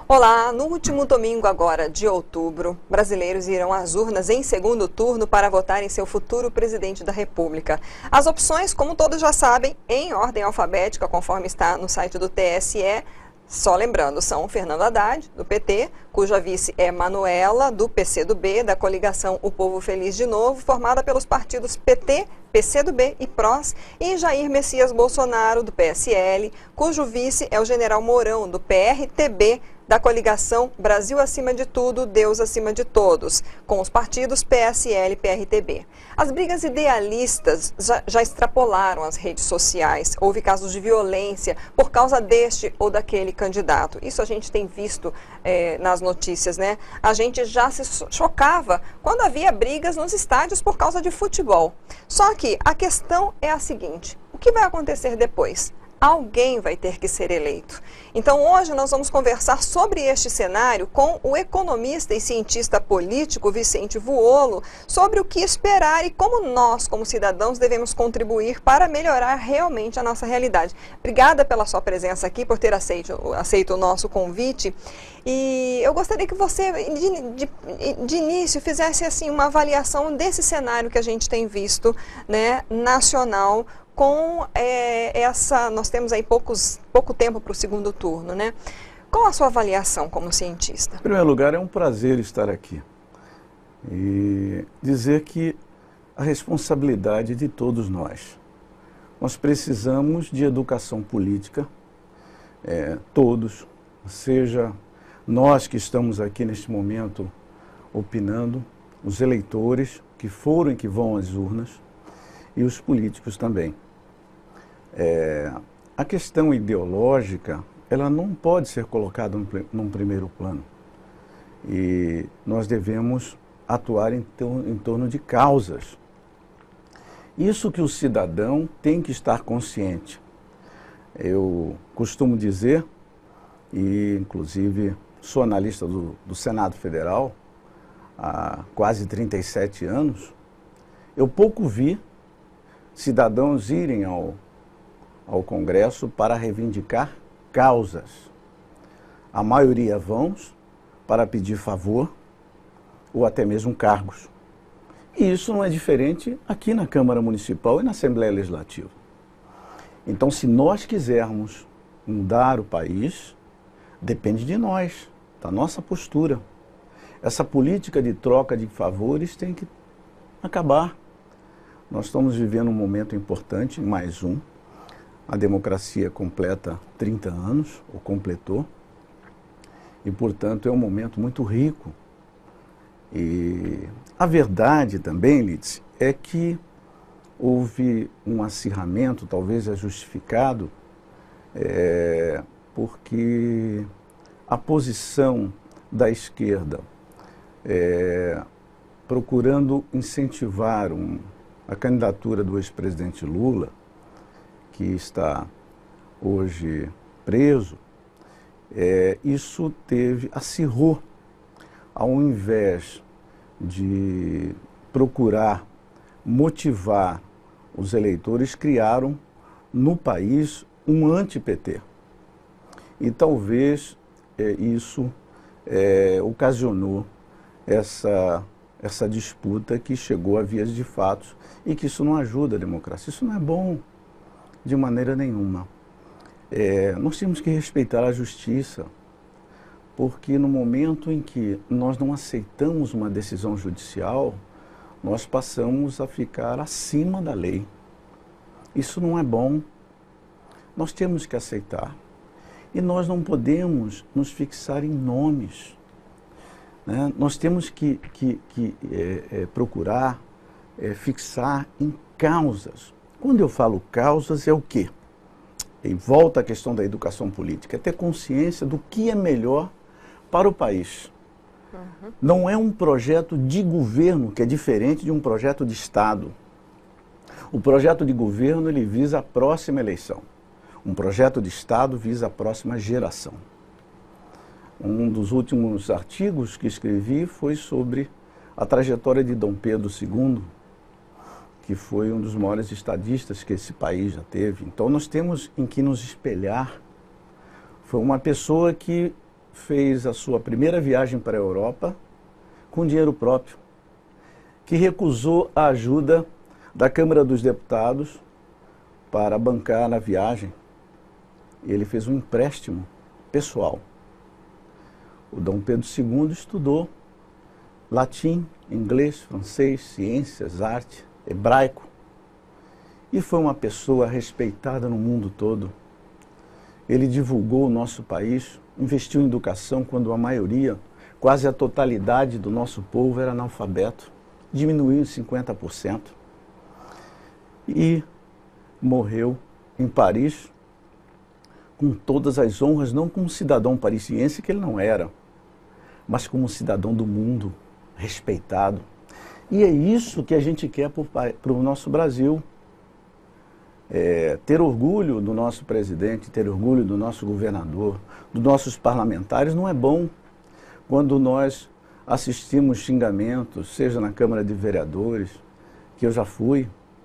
Olá, no último domingo agora de outubro, brasileiros irão às urnas em segundo turno para votar em seu futuro presidente da República. As opções, como todos já sabem, em ordem alfabética, conforme está no site do TSE, só lembrando, são Fernando Haddad, do PT, cuja vice é Manuela, do PCdoB, da coligação O Povo Feliz de Novo, formada pelos partidos PT, PCdoB e PROS, e Jair Messias Bolsonaro, do PSL, cujo vice é o general Mourão, do PRTB, da coligação Brasil Acima de Tudo, Deus Acima de Todos, com os partidos PSL e PRTB. As brigas idealistas já extrapolaram as redes sociais. Houve casos de violência por causa deste ou daquele candidato. Isso a gente tem visto nas notícias, né? A gente já se chocava quando havia brigas nos estádios por causa de futebol. Só que a questão é a seguinte: o que vai acontecer depois? Alguém vai ter que ser eleito. Então hoje nós vamos conversar sobre este cenário com o economista e cientista político Vicente Vuolo, sobre o que esperar e como nós, como cidadãos, devemos contribuir para melhorar realmente a nossa realidade. Obrigada pela sua presença aqui, por ter aceito o nosso convite. E eu gostaria que você, de início, fizesse assim uma avaliação desse cenário que a gente tem visto, né, nacional, com nós temos aí pouco tempo para o segundo turno, né? Qual a sua avaliação como cientista? Em primeiro lugar, é um prazer estar aqui e dizer que a responsabilidade é de todos nós. Nós precisamos de educação política, todos, seja nós que estamos aqui neste momento opinando, os eleitores que foram e que vão às urnas e os políticos também. A questão ideológica, ela não pode ser colocada num primeiro plano. E nós devemos atuar em torno de causas. Isso que o cidadão tem que estar consciente. Eu costumo dizer, e inclusive sou analista do Senado Federal há quase 37 anos, eu pouco vi cidadãos irem ao Congresso para reivindicar causas. A maioria vão para pedir favor ou até mesmo cargos. E isso não é diferente aqui na Câmara Municipal e na Assembleia Legislativa. Então, se nós quisermos mudar o país, depende de nós, da nossa postura. Essa política de troca de favores tem que acabar. Nós estamos vivendo um momento importante, mais um. A democracia completa 30 anos, ou completou, e, portanto, é um momento muito rico. E a verdade também, Lídice, é que houve um acirramento, talvez é justificado, porque a posição da esquerda, procurando incentivar a candidatura do ex-presidente Lula, que está hoje preso, isso acirrou, ao invés de procurar motivar os eleitores, criaram no país um anti-PT. E talvez isso ocasionou essa disputa que chegou a vias de fato e que isso não ajuda a democracia, isso não é bom de maneira nenhuma. Nós temos que respeitar a justiça, porque no momento em que nós não aceitamos uma decisão judicial, nós passamos a ficar acima da lei. Isso não é bom. Nós temos que aceitar. E nós não podemos nos fixar em nomes, né? Nós temos que procurar fixar em causas. Quando eu falo causas, é o quê? E volta à questão da educação política, é ter consciência do que é melhor para o país. Uhum. Não é um projeto de governo que é diferente de um projeto de Estado. O projeto de governo, ele visa a próxima eleição. Um projeto de Estado visa a próxima geração. Um dos últimos artigos que escrevi foi sobre a trajetória de Dom Pedro II, que foi um dos maiores estadistas que esse país já teve. Então nós temos em que nos espelhar. Foi uma pessoa que fez a sua primeira viagem para a Europa com dinheiro próprio, que recusou a ajuda da Câmara dos Deputados para bancar a viagem. Ele fez um empréstimo pessoal. O Dom Pedro II estudou latim, inglês, francês, ciências, arte, hebraico. E foi uma pessoa respeitada no mundo todo. Ele divulgou o nosso país, investiu em educação quando a maioria, quase a totalidade do nosso povo era analfabeto. Diminuiu em 50%. E morreu em Paris com todas as honras, não como cidadão parisiense, que ele não era, mas como cidadão do mundo, respeitado. E é isso que a gente quer para o nosso Brasil. Ter orgulho do nosso presidente, ter orgulho do nosso governador, dos nossos parlamentares, não é bom quando nós assistimos xingamentos, seja na Câmara de Vereadores, que eu já fui,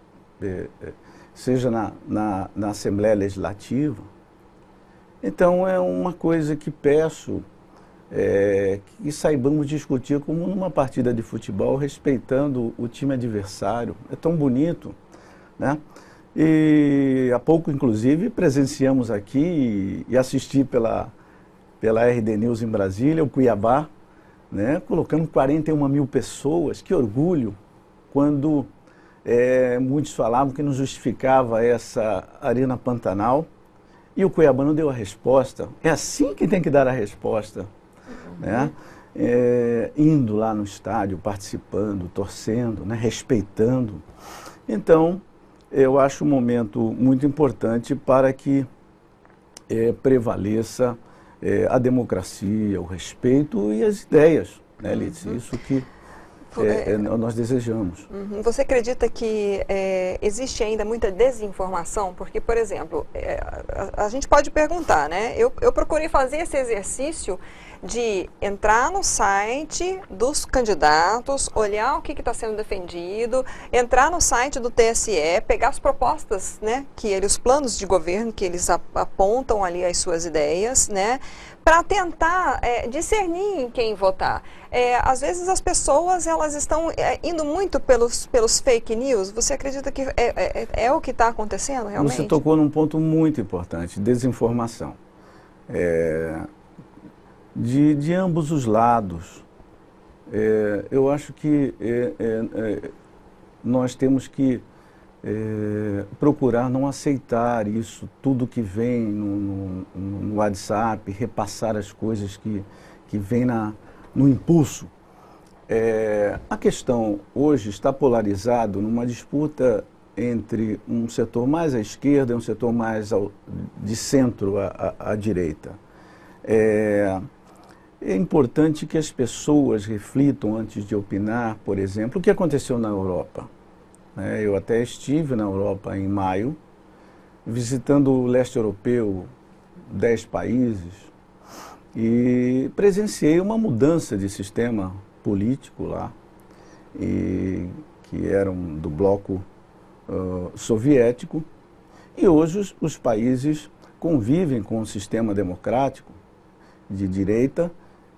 seja na Assembleia Legislativa. Então é uma coisa que peço que saibamos discutir como numa partida de futebol, respeitando o time adversário. É tão bonito, né? E há pouco, inclusive, presenciamos aqui e assisti pela RD News em Brasília, o Cuiabá, né, colocando 41 mil pessoas. Que orgulho, quando muitos falavam que não justificava essa Arena Pantanal, e o cuiabano deu a resposta. É assim que tem que dar a resposta, né? Indo lá no estádio, participando, torcendo, né, respeitando. Então, eu acho um momento muito importante para que prevaleça a democracia, o respeito e as ideias, né, Lídice? Isso que nós desejamos. Você acredita que existe ainda muita desinformação? Porque, por exemplo, a gente pode perguntar, né? Eu procurei fazer esse exercício de entrar no site dos candidatos, olhar o que está sendo defendido, entrar no site do TSE, pegar as propostas, né, os planos de governo que eles apontam ali as suas ideias, né, para tentar discernir em quem votar. Às vezes as pessoas elas estão indo muito pelos fake news. Você acredita que é o que está acontecendo realmente? Você tocou num ponto muito importante, desinformação. De ambos os lados. Eu acho que nós temos que procurar não aceitar isso, tudo que vem no WhatsApp, repassar as coisas que vêm no impulso. A questão hoje está polarizado numa disputa entre um setor mais à esquerda e um setor mais de centro à direita. É importante que as pessoas reflitam antes de opinar, por exemplo, o que aconteceu na Europa. Eu até estive na Europa em maio, visitando o leste europeu, 10 países, e presenciei uma mudança de sistema político lá, que eram do bloco soviético, e hoje os países convivem com um sistema democrático de direita,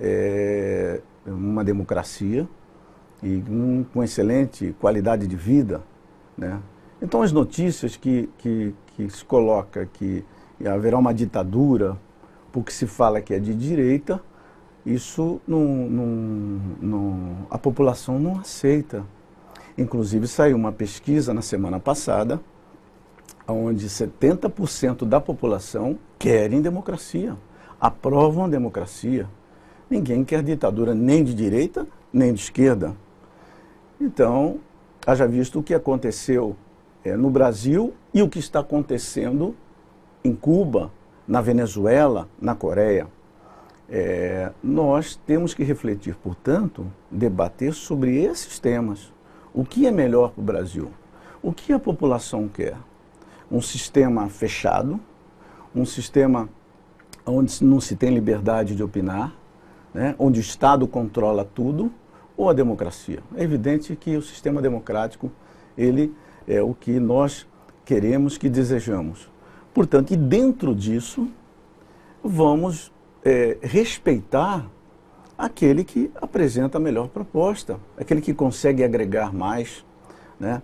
uma democracia e com excelente qualidade de vida, né? Então as notícias que se coloca que haverá uma ditadura porque se fala que é de direita, isso a população não aceita. Inclusive saiu uma pesquisa na semana passada onde 70% da população querem democracia, aprovam a democracia. Ninguém quer ditadura nem de direita, nem de esquerda. Então, haja visto o que aconteceu no Brasil e o que está acontecendo em Cuba, na Venezuela, na Coreia. Nós temos que refletir, portanto, debater sobre esses temas. O que é melhor para o Brasil? O que a população quer? Um sistema fechado, um sistema onde não se tem liberdade de opinar, né, onde o Estado controla tudo, ou a democracia? É evidente que o sistema democrático, ele é o que nós queremos, que desejamos. Portanto, e dentro disso, vamos respeitar aquele que apresenta a melhor proposta, aquele que consegue agregar mais, né?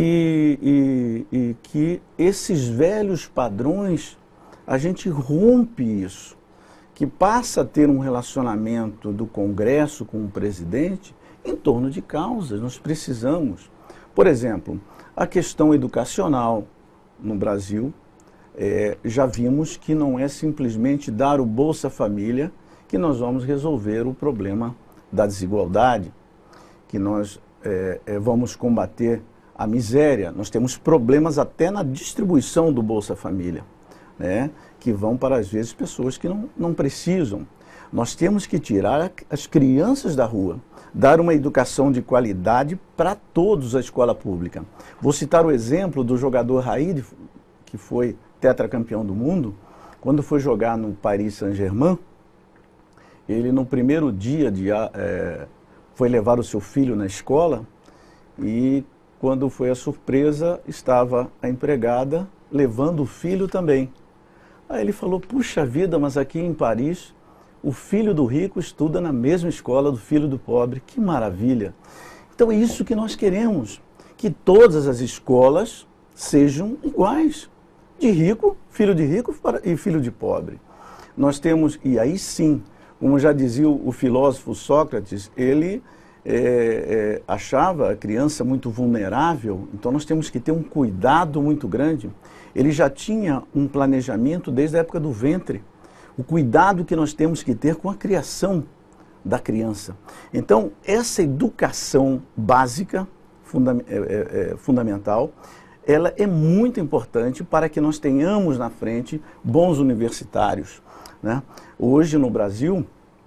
E que esses velhos padrões, a gente rompe isso, que passa a ter um relacionamento do Congresso com o presidente em torno de causas. Nós precisamos, por exemplo, a questão educacional no Brasil, já vimos que não é simplesmente dar o Bolsa Família que nós vamos resolver o problema da desigualdade, que nós vamos combater a miséria. Nós temos problemas até na distribuição do Bolsa Família, né, que vão para, às vezes, pessoas que não precisam. Nós temos que tirar as crianças da rua, dar uma educação de qualidade para todos a escola pública. Vou citar o exemplo do jogador Raí, que foi tetracampeão do mundo. Quando foi jogar no Paris Saint-Germain, ele no primeiro dia foi levar o seu filho na escola e quando foi a surpresa, estava a empregada levando o filho também. Aí ele falou, puxa vida, mas aqui em Paris, o filho do rico estuda na mesma escola do filho do pobre. Que maravilha! Então é isso que nós queremos, que todas as escolas sejam iguais. De rico e filho de pobre. Nós temos, e aí sim, como já dizia o filósofo Sócrates, ele achava a criança muito vulnerável, então nós temos que ter um cuidado muito grande. Ele já tinha um planejamento desde a época do ventre, o cuidado que nós temos que ter com a criação da criança. Então, essa educação básica, fundamental, ela é muito importante para que nós tenhamos na frente bons universitários, né? Hoje no Brasil,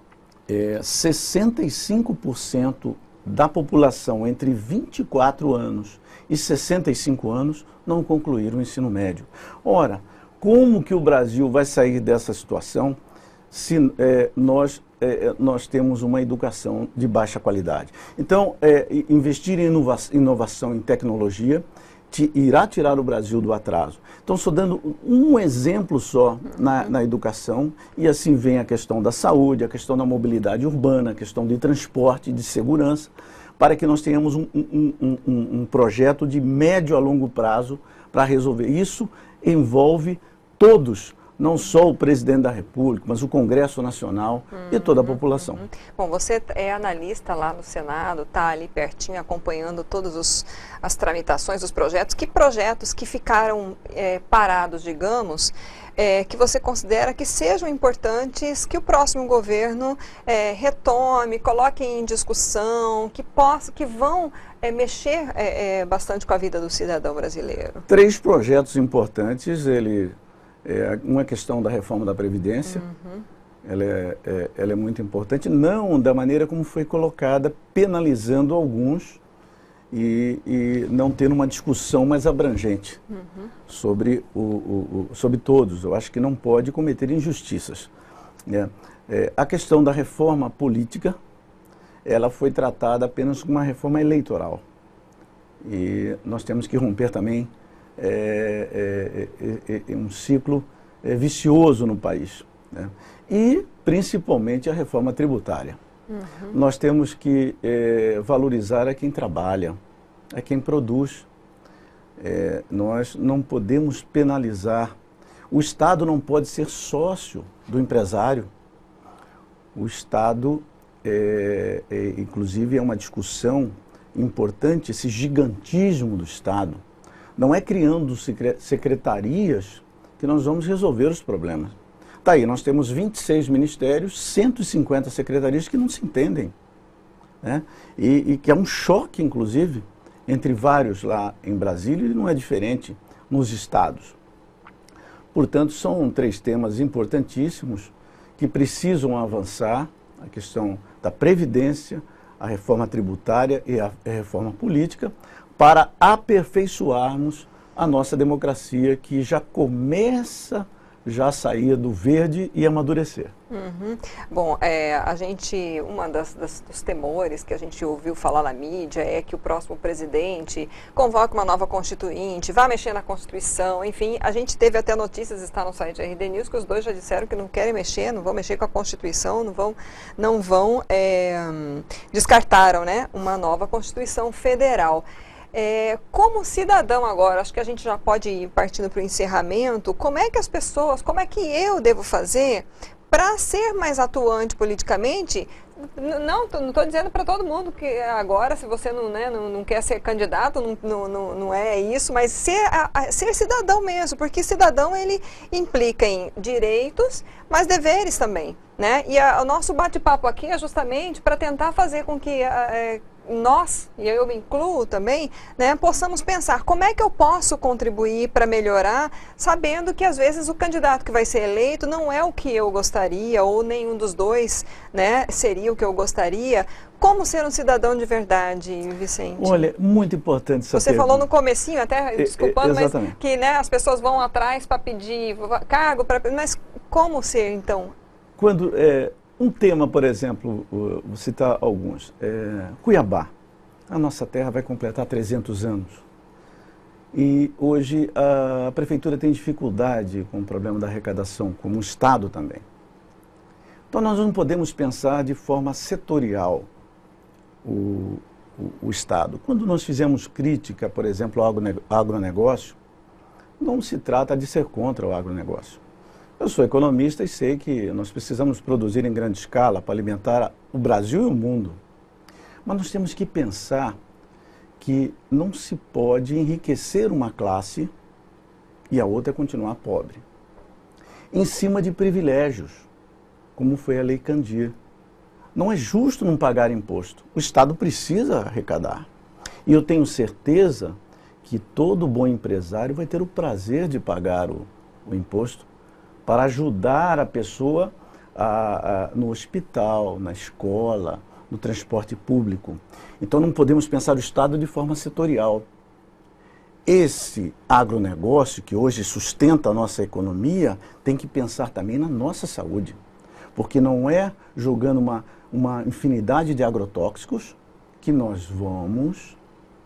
65% da população entre 24 anos e 65 anos não concluíram o ensino médio. Ora, como que o Brasil vai sair dessa situação se nós temos uma educação de baixa qualidade? Então, investir em inovação em tecnologia irá tirar o Brasil do atraso. Então, estou dando um exemplo só na educação, e assim vem a questão da saúde, a questão da mobilidade urbana, a questão de transporte, de segurança, para que nós tenhamos um projeto de médio a longo prazo para resolver. Isso envolve todos, não só o presidente da República, mas o Congresso Nacional e toda a população. Bom, você é analista lá no Senado, está ali pertinho acompanhando todas as tramitações, os projetos. Que projetos que ficaram parados, digamos, que você considera que sejam importantes, que o próximo governo retome, coloque em discussão, que vão mexer bastante com a vida do cidadão brasileiro? 3 projetos importantes. Uma questão da reforma da Previdência, ela é muito importante, não da maneira como foi colocada, penalizando alguns e não tendo uma discussão mais abrangente sobre todos. Eu acho que não pode cometer injustiças, né? A questão da reforma política, ela foi tratada apenas como uma reforma eleitoral. E nós temos que romper também um ciclo vicioso no país, né? E principalmente a reforma tributária. Nós temos que valorizar a quem trabalha, a quem produz. Nós não podemos penalizar. O Estado não pode ser sócio do empresário. O Estado, inclusive, é uma discussão importante, esse gigantismo do Estado. Não é criando secretarias que nós vamos resolver os problemas. Tá aí, nós temos 26 ministérios, 150 secretarias que não se entendem, né? E que é um choque, inclusive, entre vários lá em Brasília, e não é diferente nos estados. Portanto, são 3 temas importantíssimos que precisam avançar: a questão da Previdência, a reforma tributária e a reforma política, para aperfeiçoarmos a nossa democracia, que já começa já sair do verde e amadurecer. Uhum. Bom, dos temores que a gente ouviu falar na mídia é que o próximo presidente convoque uma nova constituinte, vá mexer na Constituição, enfim, a gente teve até notícias, está no site da RD News, que os dois já disseram que não querem mexer, não vão mexer com a Constituição, descartaram, né, uma nova Constituição Federal. Como cidadão agora, acho que a gente já pode ir partindo para o encerramento, como é que eu devo fazer para ser mais atuante politicamente? Não estou dizendo para todo mundo que agora, se você não quer ser candidato, não é isso, mas ser cidadão mesmo, porque cidadão ele implica em direitos, mas deveres também, né? E o nosso bate-papo aqui é justamente para tentar fazer com que nós, e eu me incluo também, né, possamos pensar como é que eu posso contribuir para melhorar, sabendo que às vezes o candidato que vai ser eleito não é o que eu gostaria, ou nenhum dos dois, né, seria o que eu gostaria. Como ser um cidadão de verdade, Vicente? Olha, muito importante essa pergunta. Falou no comecinho, até desculpando, mas que, né, as pessoas vão atrás para pedir cargo, mas como ser então? Quando um tema, por exemplo, vou citar alguns. Cuiabá, a nossa terra vai completar 300 anos. E hoje a prefeitura tem dificuldade com o problema da arrecadação, como o Estado também. Então nós não podemos pensar de forma setorial o Estado. Quando nós fizemos crítica, por exemplo, ao agronegócio, não se trata de ser contra o agronegócio. Eu sou economista e sei que nós precisamos produzir em grande escala para alimentar o Brasil e o mundo. Mas nós temos que pensar que não se pode enriquecer uma classe e a outra continuar pobre. Em cima de privilégios, como foi a Lei Candir. Não é justo não pagar imposto. O Estado precisa arrecadar. E eu tenho certeza que todo bom empresário vai ter o prazer de pagar o imposto para ajudar a pessoa no hospital, na escola, no transporte público. Então não podemos pensar o Estado de forma setorial. Esse agronegócio que hoje sustenta a nossa economia tem que pensar também na nossa saúde. Porque não é jogando uma infinidade de agrotóxicos que nós vamos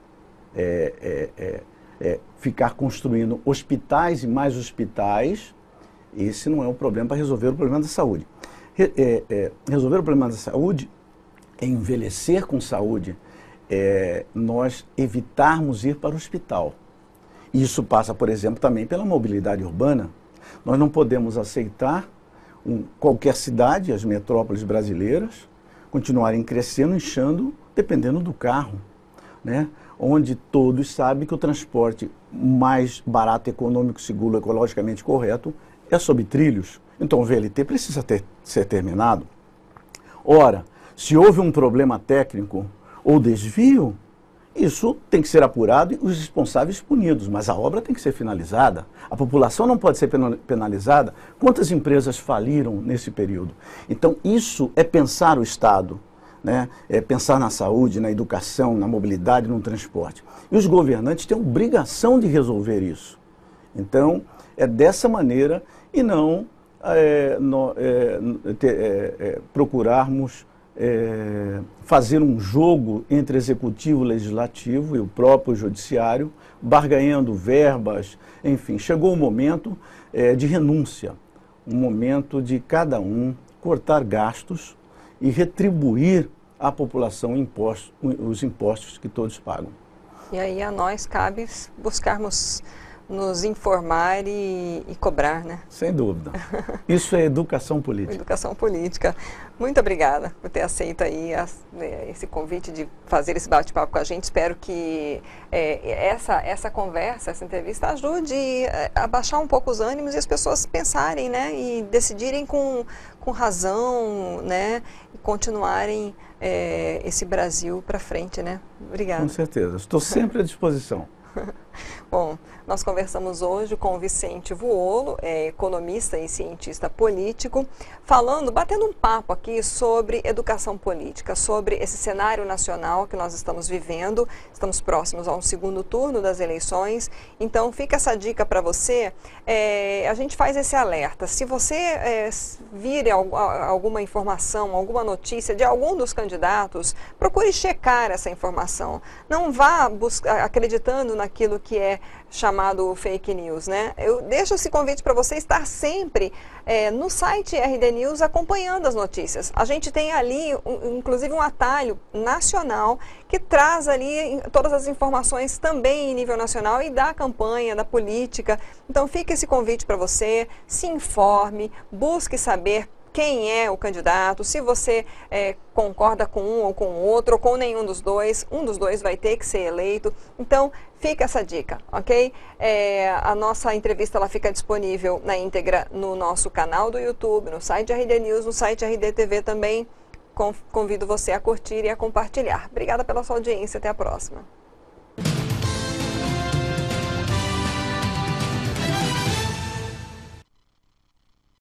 ficar construindo hospitais e mais hospitais. Esse não é o problema para resolver o problema da saúde. Resolver o problema da saúde é envelhecer com saúde, nós evitarmos ir para o hospital. Isso passa, por exemplo, também pela mobilidade urbana. Nós não podemos aceitar qualquer cidade, as metrópoles brasileiras, continuarem crescendo, inchando, dependendo do carro, né? Onde todos sabem que o transporte mais barato, econômico, seguro, ecologicamente correto é sobre trilhos. Então o VLT precisa ser terminado. Ora, se houve um problema técnico ou desvio, isso tem que ser apurado e os responsáveis punidos, mas a obra tem que ser finalizada. A população não pode ser penalizada. Quantas empresas faliram nesse período? Então isso é pensar o Estado, né? É pensar na saúde, na educação, na mobilidade, no transporte. E os governantes têm a obrigação de resolver isso. Então é dessa maneira e não procurarmos fazer um jogo entre executivo, legislativo e o próprio judiciário, barganhando verbas, enfim. Chegou o momento de renúncia, um momento de cada um cortar gastos e retribuir à população os impostos que todos pagam. E aí a nós cabe buscarmos nos informar e cobrar, né? Sem dúvida. Isso é educação política. Educação política. Muito obrigada por ter aceito aí esse convite de fazer esse bate-papo com a gente. Espero que essa conversa, essa entrevista ajude a baixar um pouco os ânimos e as pessoas pensarem, né? E decidirem com razão, né? E continuarem esse Brasil para frente, né? Obrigada. Com certeza. Estou sempre à disposição. Bom, nós conversamos hoje com o Vicente Vuolo, economista e cientista político, batendo um papo aqui sobre educação política, sobre esse cenário nacional que nós estamos vivendo. Estamos próximos ao segundo turno das eleições, então fica essa dica para você. A gente faz esse alerta. Se você vir alguma informação, alguma notícia de algum dos candidatos, procure checar essa informação. Não vá acreditando naquilo que é chamado fake news, né? Eu deixo esse convite para você estar sempre no site RD News acompanhando as notícias. A gente tem ali, inclusive, um atalho nacional que traz ali todas as informações também em nível nacional e da campanha, da política. Então fica esse convite para você, se informe, busque saber quem é o candidato, se você concorda com um ou com o outro, ou com nenhum dos dois, um dos dois vai ter que ser eleito. Então, fica essa dica, ok? A nossa entrevista ela fica disponível na íntegra no nosso canal do YouTube, no site RD News, no site RD TV também. Convido você a curtir e a compartilhar. Obrigada pela sua audiência, até a próxima.